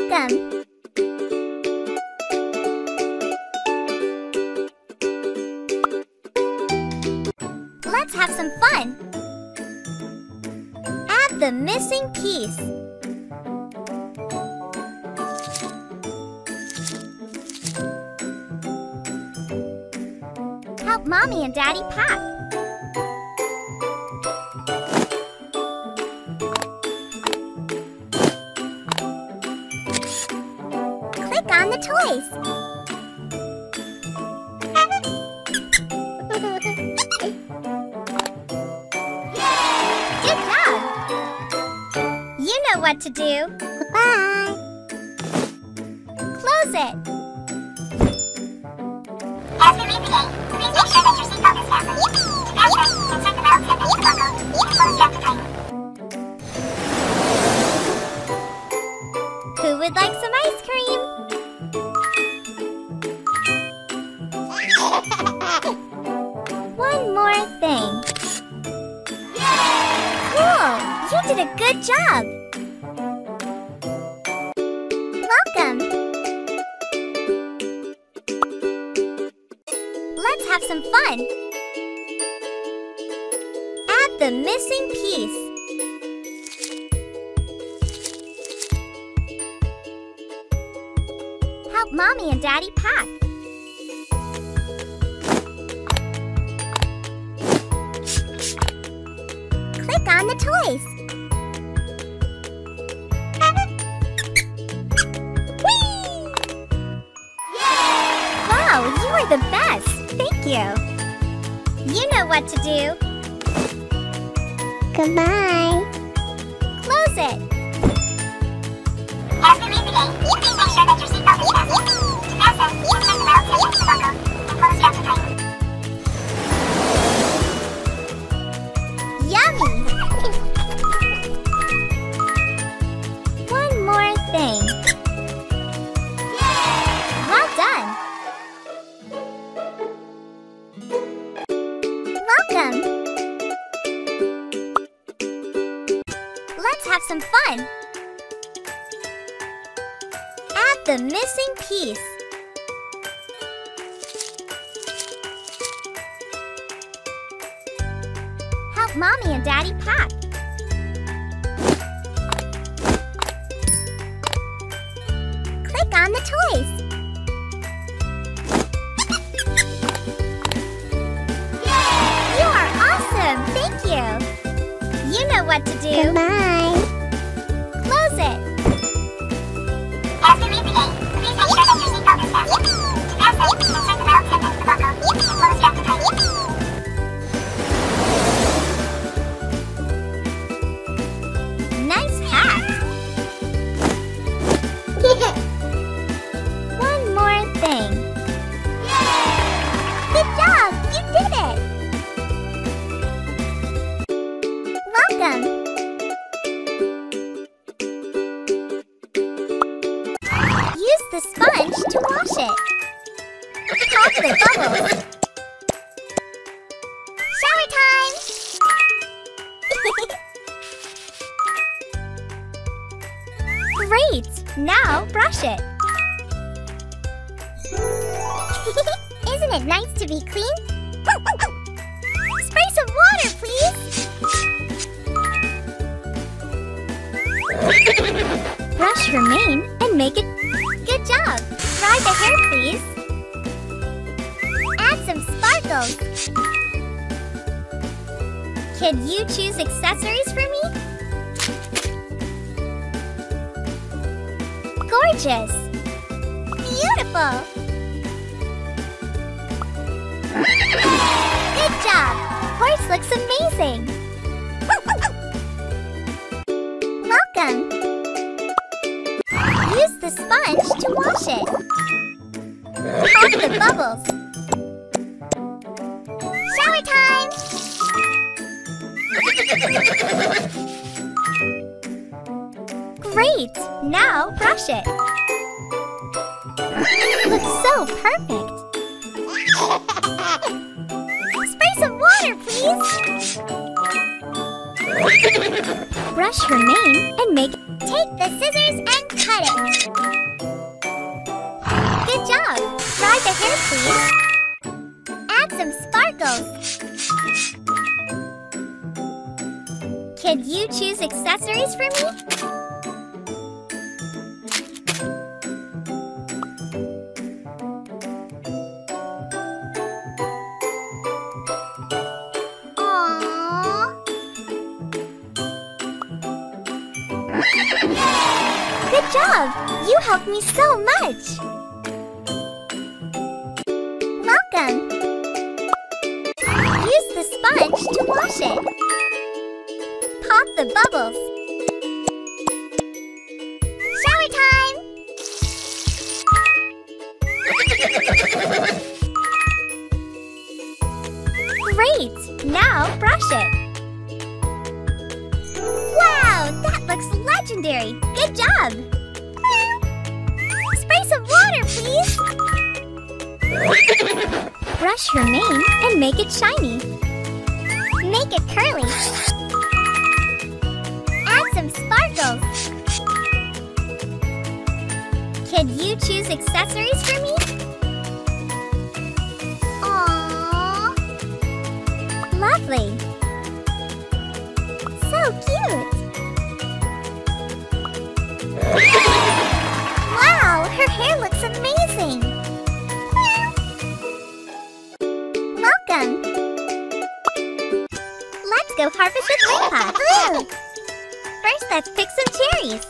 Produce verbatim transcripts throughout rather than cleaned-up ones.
Welcome! Let's have some fun! Add the missing piece. Help Mommy and Daddy pack. Click on the toys. Good job! You know what to do. Bye! Close it. As we leave the gate, please make sure that your seatbelt is fastened. To fasten, insert the metal tip into the buckle and close it after tightening. Who would like some ice cream? One more thing. Cool! You did a good job! Welcome! Let's have some fun! Add the missing piece. Help Mommy and Daddy pack. Click on the toys. Whee! Wow, you are the best! Thank you. You know what to do. Goodbye. Close it. As we leave the gate, please make sure that your seatbelt is fastened. To fasten, insert the metal tip into the buckle and close it after tightening. Yummy! One more thing. Well done! Welcome! Let's have some fun! Add the missing piece. Help Mommy and Daddy pack. Click on the toys. You are awesome! Thank you! You know what to do. Goodbye. Close it. As we leave the gate, please make sure that your seatbelt is fastened. To fasten, insert the metal tip into the buckle and close it after tightening. Nice hat! One more thing. Good job! You did it! Welcome! Use the sponge to wash it. Pop the bubbles. Shower time! Great! Now brush it. Isn't it nice to be clean? Spray some water, please! Brush your mane and make it... Good job! Dry the hair, please. Add some sparkles. Can you choose accessories for me? Gorgeous! Beautiful! Good job! Horse looks amazing! Welcome! Use the sponge to wash it. Pop the bubbles. Shower time! Great! Now brush it. Looks so perfect. Spray some water, please. Brush her mane and make it. Take the scissors and cut it. Good job. Dry the hair, please. Add some sparkles. Can you choose accessories for me? Good job! You helped me so much! Welcome! Use the sponge to wash it. Pop the bubbles. Shower time! Great! Now brush it. Wow! That looks legendary! Good job! Spray some water, please! Brush her mane and make it shiny. Make it curly. Add some sparkles. Can you choose accessories for me? Aww! Lovely! So cute! Wow! Her hair looks amazing! Welcome! Let's go harvest with Grandpa! First, let's pick some cherries!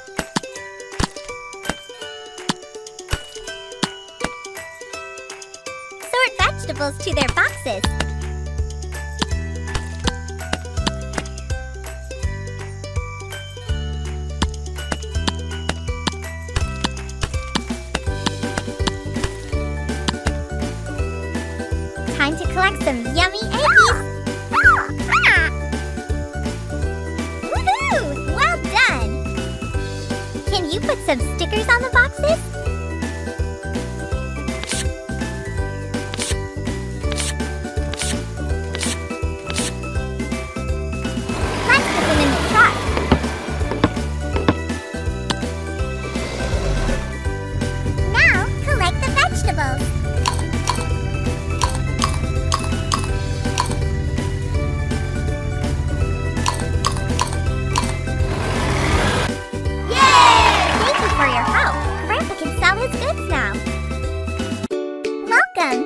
Sort vegetables to their boxes. Time to collect some yummy eggies! Woohoo! Well done! Can you put some stickers on the boxes? Let's put them in the truck. Now, collect the vegetables. His goods now. Welcome!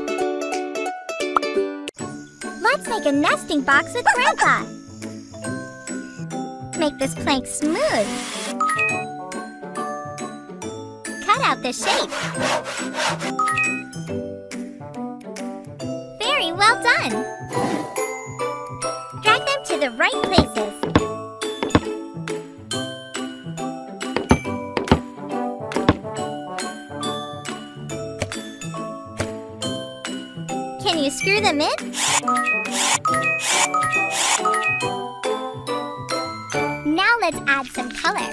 Let's make a nesting box with Grandpa. Make this plank smooth. Cut out the shape. Very well done. Drag them to the right places. Can you screw them in? Now let's add some color.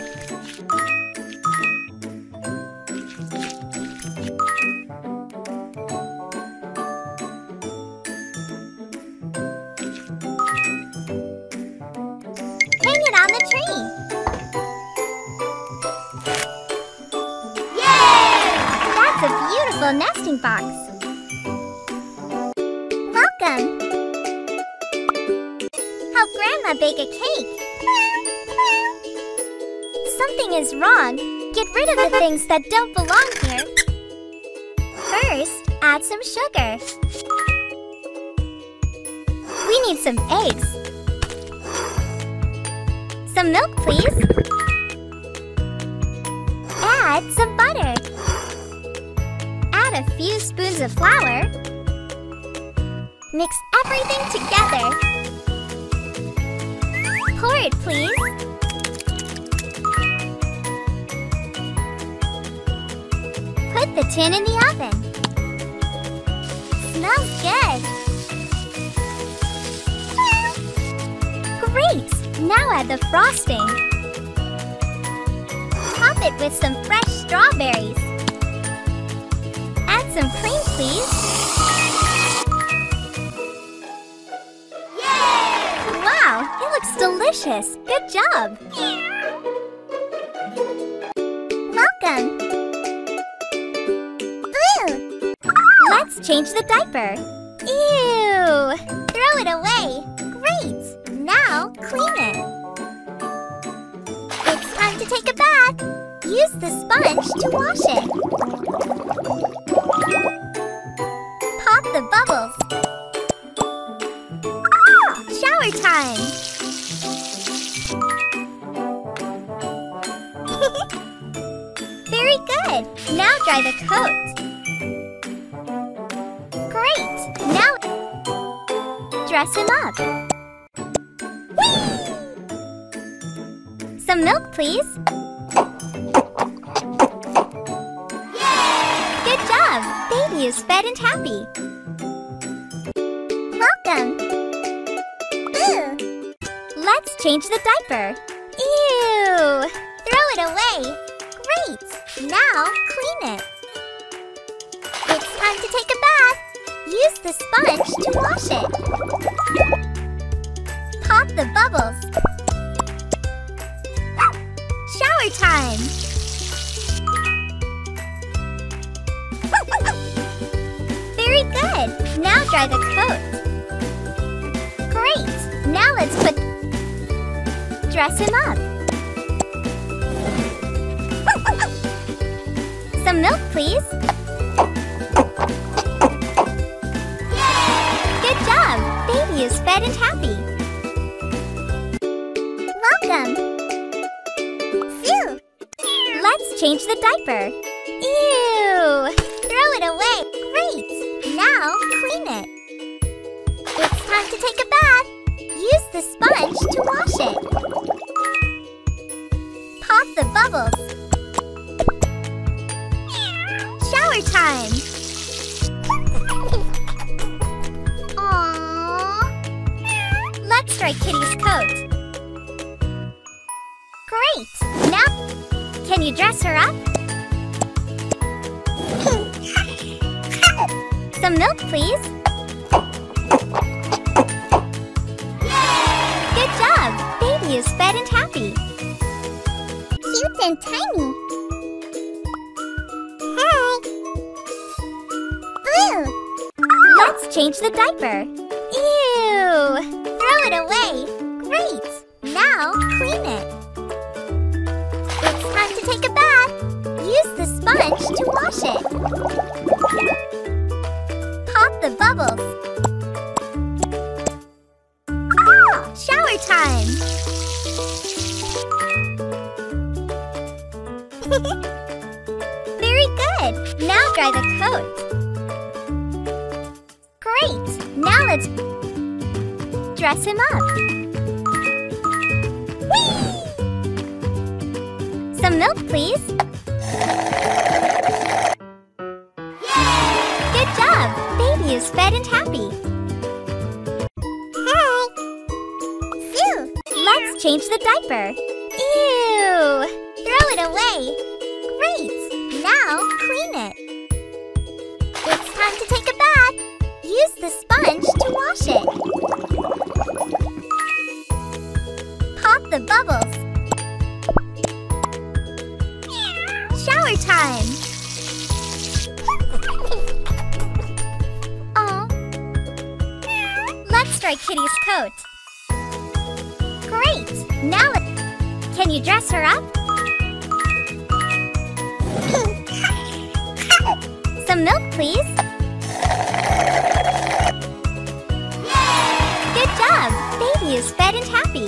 Hang it on the tree. Yay! That's a beautiful nesting box. Welcome! Help Grandma bake a cake. Something is wrong. Get rid of the things that don't belong here. First, add some sugar. We need some eggs. Some milk, please. Add some butter. Add a few spoons of flour. Mix everything together. Pour it, please. Put the tin in the oven. Smells good. Great! Now add the frosting. Top it with some fresh strawberries. Add some cream, please. Yay! Wow, it looks It's delicious! Good job! Welcome! Blue! Let's change the diaper. Ew! Throw it away! Great! Now clean it. It's time to take a bath. Use the sponge to wash it. Pop the bubbles. Shower time! Very good! Now dry the coat. Great! Now dress him up. Whee! Some milk, please. Good job! Baby is fed and happy. Welcome! Boo! Let's change the diaper. Ew! Throw it away. Great! Now clean it. It's time to take a bath. Use the sponge to wash it. Pop the bubbles. Shower time! Very good! Now dry the coat. Great! Now let's put... dress him up. Some milk, please. Good job! Baby is fed and happy. Welcome! Phew! Let's change the diaper. Ew! Throw it away. Great! Now clean it. It's time to take a bath. Use the sponge to wash it. Pop the bubbles. Shower time! Aww. Let's dry Kitty's coat. Great! Now, can you dress her up? Some milk, please. Good job! Baby is fed and happy. Cute and tiny. Hi! Blue! Let's change the diaper. Ew! Throw it away. Great! Now clean it. It's time to take a bath. Use the sponge to wash it. Pop the bubbles. Shower time! Very good! Now dry the coat. Great! Now let's dress him up. Whee! Some milk, please. Good job! Baby is fed and happy. Hi! Phew! Let's change the diaper. Ew! Throw it away. Great! Now clean it. It's time to take a bath. Use the sponge to wash it. Pop the bubbles. Shower time! Aw. Let's dry Kitty's coat. Great! Now, can you dress her up? Some milk, please. Good job! Baby is fed and happy.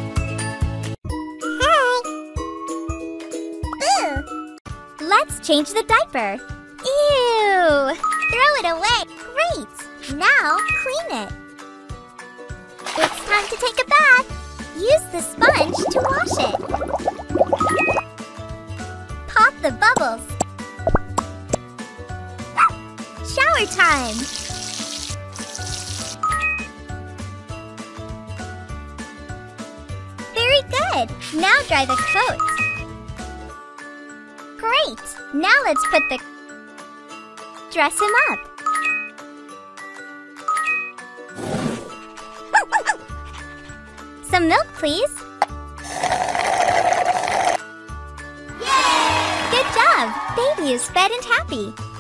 Hi! Boo! Let's change the diaper. Ew! Throw it away. Great! Now clean it. It's time to take a bath. Use the sponge to wash it. Pop the bubbles. Shower time! Very good! Now dry the coat. Great! Now let's put the... dress him up. Some milk, please. Good job! Baby is fed and happy.